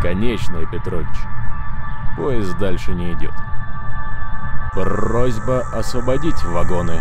Конечная, Петрович. Поезд дальше не идет. Просьба освободить вагоны.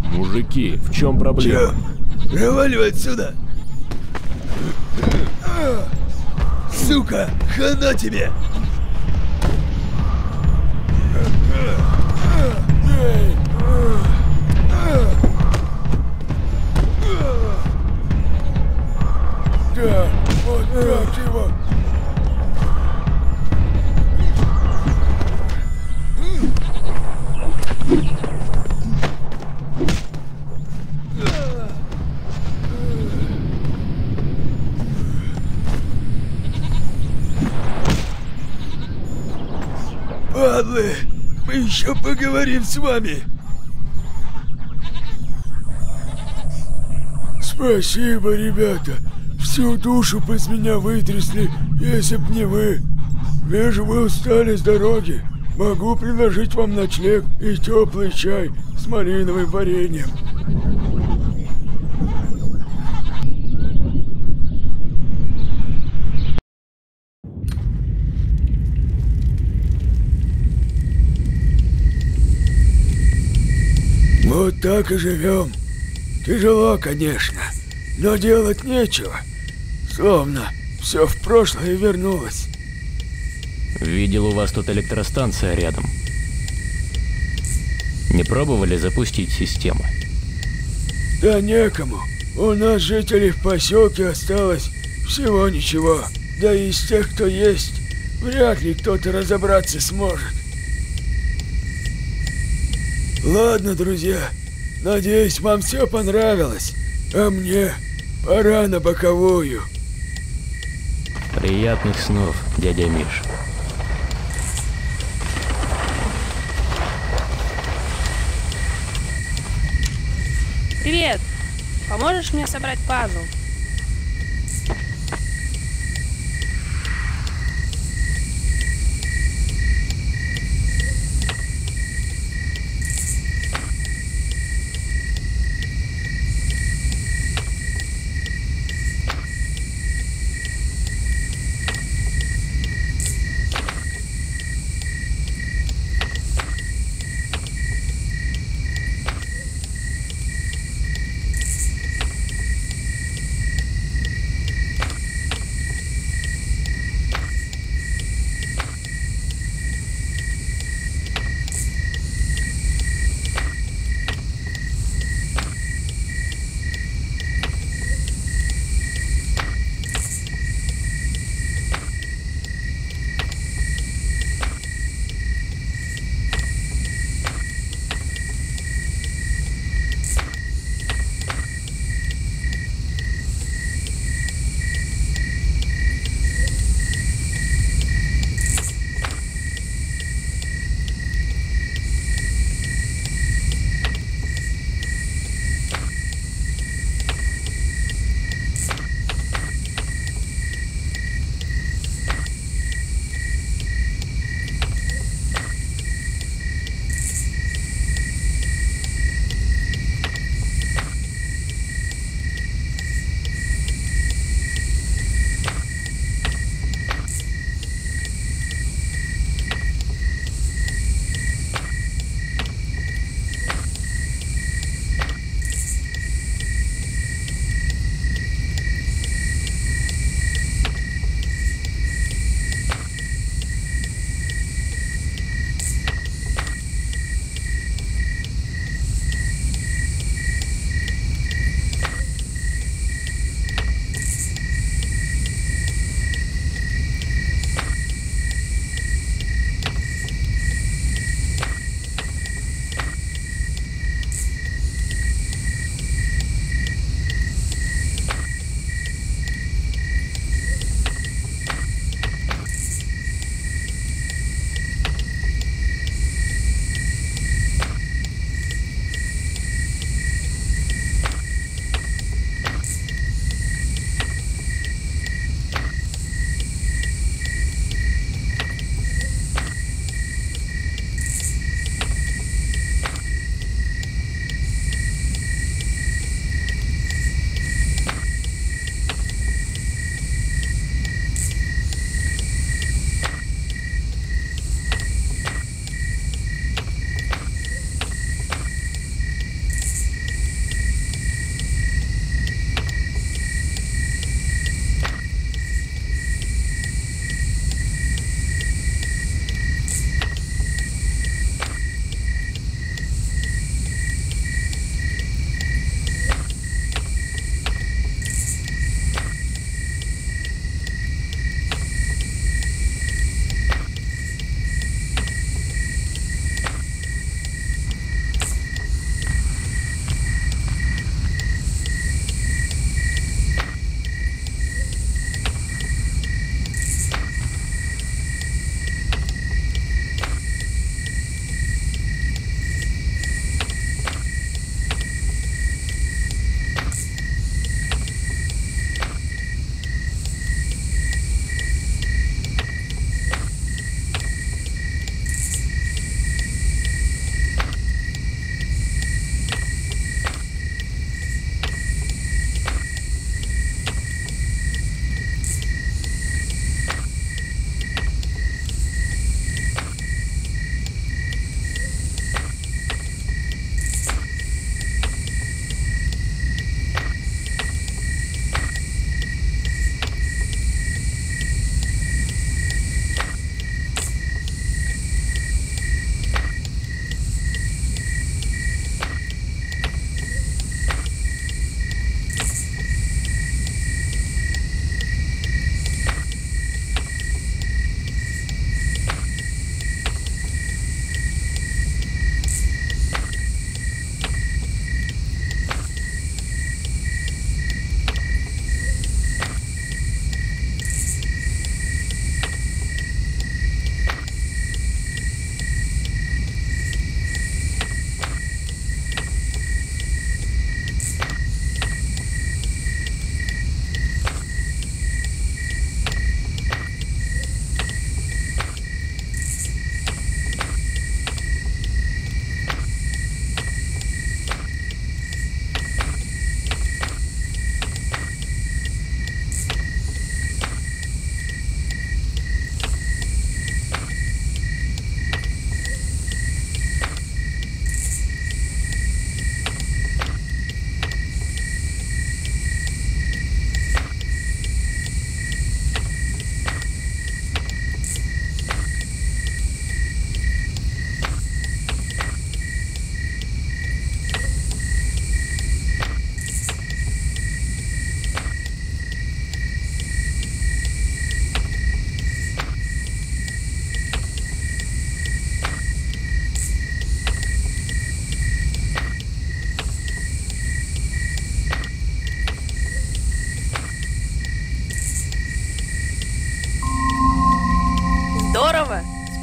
Мужики, в чем проблема? Чё? Проваливай отсюда! Сука, хана тебе! Да, вот так его! Падлы, мы еще поговорим с вами. Спасибо, ребята. Всю душу бы с меня вытрясли, если б не вы. Вижу, вы устали с дороги. Могу предложить вам ночлег и теплый чай с малиновым вареньем. Вот так и живем. Тяжело, конечно, но делать нечего. Словно все в прошлое вернулось. Видел, у вас тут электростанция рядом. Не пробовали запустить систему? Да некому. У нас жителей в поселке осталось всего ничего. Да и из тех, кто есть, вряд ли кто-то разобраться сможет. Ладно, друзья, надеюсь, вам все понравилось, а мне пора на боковую. Приятных снов, дядя Миш. Привет! Поможешь мне собрать пазл?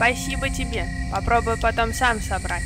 Спасибо тебе. Попробую потом сам собрать.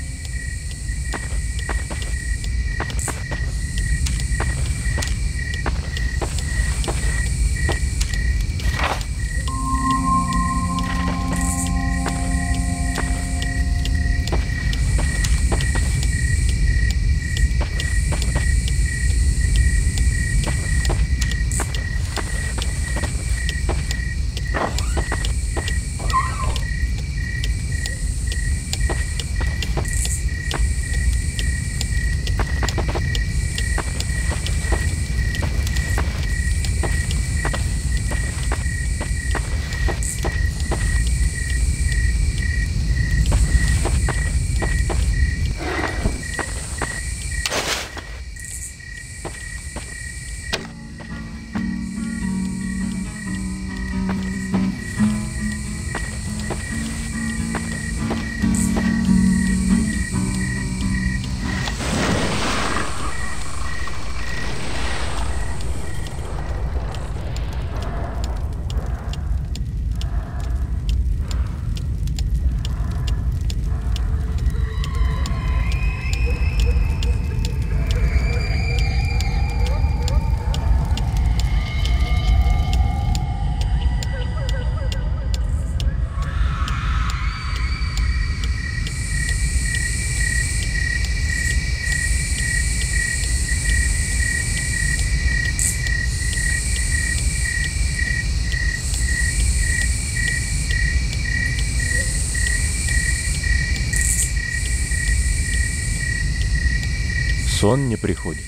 Сон не приходит.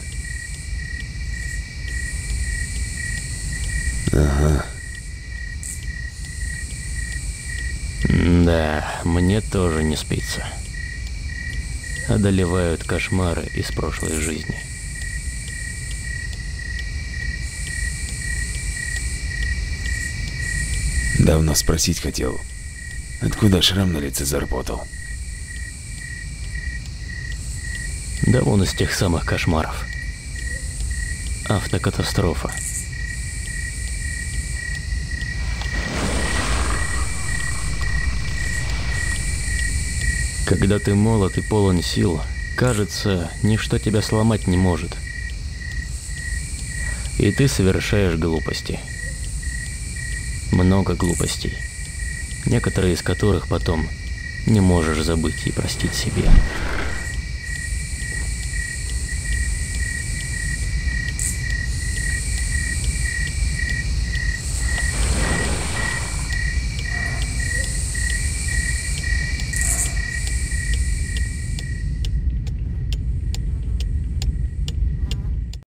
Ага. Да, мне тоже не спится. Одолевают кошмары из прошлой жизни. Давно спросить хотел, откуда шрам на лице заработал? Да вон из тех самых кошмаров. Автокатастрофа. Когда ты молод и полон сил, кажется, ничто тебя сломать не может. И ты совершаешь глупости. Много глупостей, некоторые из которых потом не можешь забыть и простить себе.